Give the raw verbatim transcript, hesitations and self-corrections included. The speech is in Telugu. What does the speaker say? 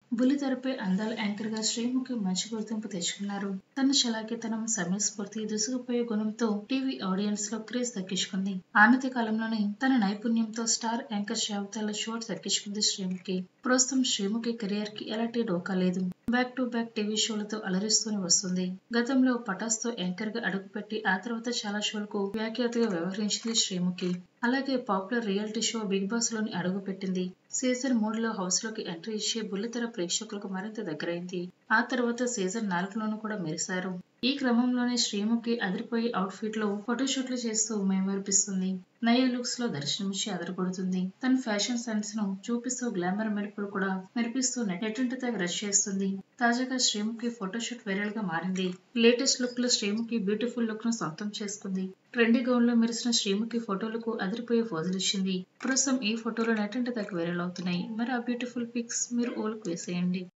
బుల్లితెరపై అందాల యాంకర్ గా శ్రీముఖి మంచి గుర్తింపు తెచ్చుకున్నారు. తన చలాకీతనం, సమయస్ఫూర్తి, దూసుకుపోయే గుణంతో టీవీ ఆడియన్స్ లో క్రేజ్ దక్కించుకుంది. ఆనతి కాలంలోనే తన నైపుణ్యంతో స్టార్ యాంకర్ జాబితాలో చోటు దక్కించుకుంది శ్రీముఖి. ప్రస్తుతం శ్రీముఖి కెరియర్ కి ఎలాంటి డోకా లేదు. బ్యాక్ టు బ్యాక్ టీవీ షోలతో అలరిస్తూనే వస్తుంది. గతంలో పటాస్ తో యాంకర్ గా అడుగుపెట్టి ఆ తర్వాత చాలా షోలకు వ్యాఖ్యాతగా వ్యవహరించింది శ్రీముఖి. అలాగే popular reality show Bigg Boss లోని అడుగుపెట్టింది. సీజన్ మూడు లో హౌస్ లోకి ఎంట్రీ ఇచ్చి బుల్లితెర ప్రేక్షకులకు మరింత దగ్గరైంది. ఆ తర్వాత సీజన్ నాలుగులోనూ కూడా మెరిశారు. ఈ క్రమంలోనే శ్రీముఖి అదిరిపోయే అవుట్ ఫిట్ లో ఫోటోషూట్లు చేస్తూ మేమర్పిస్తుంది. నయా లుక్స్ లో దర్శనమిచ్చి అదరగొడుతుంది. తన ఫ్యాషన్ సెన్స్ ను చూపిస్తూ గ్లామర్ మెరుపులు కూడా మెరిపిస్తూ నెట్టింటి తెగ రష్ చేస్తుంది. తాజాగా శ్రీముఖి ఫోటోషూట్ వైరల్ గా మారింది. లేటెస్ట్ లుక్ లో శ్రీముఖి బ్యూటిఫుల్ లుక్ ను సొంతం చేసుకుంది. ట్రెండీ గౌన్ లో మెరిసిన శ్రీముఖి ఫోటోలకు అదిరిపోయే పోజులిచ్చింది. ప్రస్తుతం ఈ ఫోటోలు నెట్టింటి తెగ వైరల్ అవుతున్నాయి. మరి ఆ బ్యూటిఫుల్ పిక్స్ మీరు ఓలకు వేసేయండి.